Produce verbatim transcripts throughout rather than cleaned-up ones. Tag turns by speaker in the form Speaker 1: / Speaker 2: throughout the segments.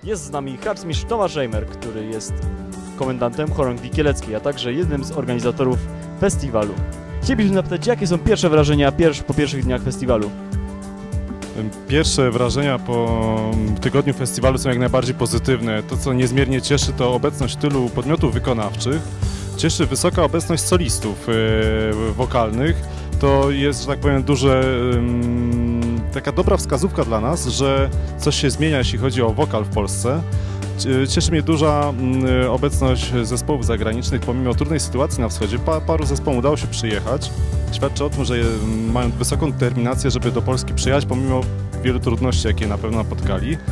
Speaker 1: Jest z nami harcmistrz Tomasz Reimer, który jest komendantem chorągwi kieleckiej, a także jednym z organizatorów festiwalu. Chcielibyśmy zapytać, jakie są pierwsze wrażenia pierw, po pierwszych dniach festiwalu?
Speaker 2: Pierwsze wrażenia po tygodniu festiwalu są jak najbardziej pozytywne. To, co niezmiernie cieszy, to obecność tylu podmiotów wykonawczych. Cieszy wysoka obecność solistów yy, wokalnych. To jest, że tak powiem, duże, yy, taka dobra wskazówka dla nas, że coś się zmienia, jeśli chodzi o wokal w Polsce. Cieszy mnie duża yy, obecność zespołów zagranicznych, pomimo trudnej sytuacji na wschodzie. Pa, paru zespołów udało się przyjechać. Świadczy o tym, że mają wysoką determinację, żeby do Polski przyjechać, pomimo wielu trudności, jakie na pewno napotkali. Yy,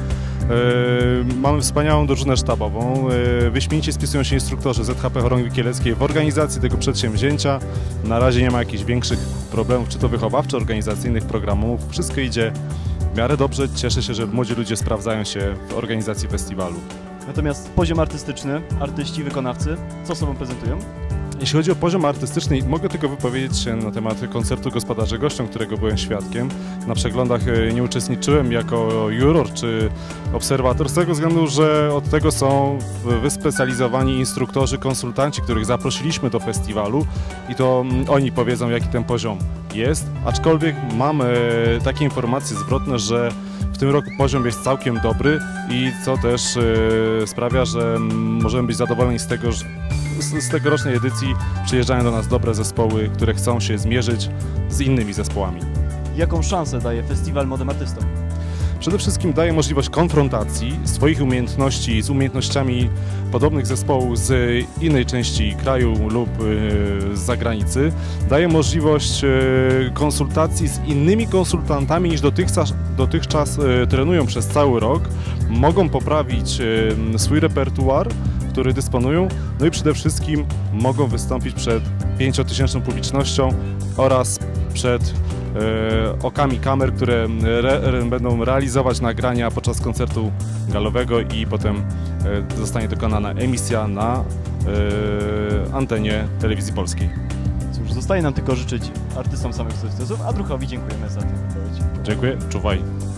Speaker 2: mamy wspaniałą drużynę sztabową. Yy, wyśmienicie spisują się instruktorzy Z H P Chorągwi Kieleckiej w organizacji tego przedsięwzięcia. Na razie nie ma jakichś większych problemów, czy to wychowawczych, organizacyjnych programów. Wszystko idzie w miarę dobrze. Cieszę się, że młodzi ludzie sprawdzają się w organizacji festiwalu.
Speaker 1: Natomiast poziom artystyczny, artyści, wykonawcy, co sobą prezentują?
Speaker 2: Jeśli chodzi o poziom artystyczny, mogę tylko wypowiedzieć się na temat koncertu Gospodarzy Gościom, którego byłem świadkiem. Na przeglądach nie uczestniczyłem jako juror czy obserwator, z tego względu, że od tego są wyspecjalizowani instruktorzy, konsultanci, których zaprosiliśmy do festiwalu i to oni powiedzą, jaki ten poziom jest. Aczkolwiek mamy takie informacje zwrotne, że w tym roku poziom jest całkiem dobry i co też sprawia, że możemy być zadowoleni z tego, że z tegorocznej edycji przyjeżdżają do nas dobre zespoły, które chcą się zmierzyć z innymi zespołami.
Speaker 1: Jaką szansę daje festiwal młodym artystom?
Speaker 2: Przede wszystkim daje możliwość konfrontacji swoich umiejętności z umiejętnościami podobnych zespołów z innej części kraju lub z zagranicy. Daje możliwość konsultacji z innymi konsultantami niż dotychczas, dotychczas trenują przez cały rok. Mogą poprawić swój repertuar, który dysponują, no i przede wszystkim mogą wystąpić przed pięciotysięczną publicznością oraz przed e, okami kamer, które re, re, będą realizować nagrania podczas koncertu galowego i potem e, zostanie dokonana emisja na e, antenie Telewizji Polskiej.
Speaker 1: Cóż, zostaje nam tylko życzyć artystom samych sukcesów, a Druchowi dziękujemy za tę wypowiedź.
Speaker 2: Dziękuję, czuwaj.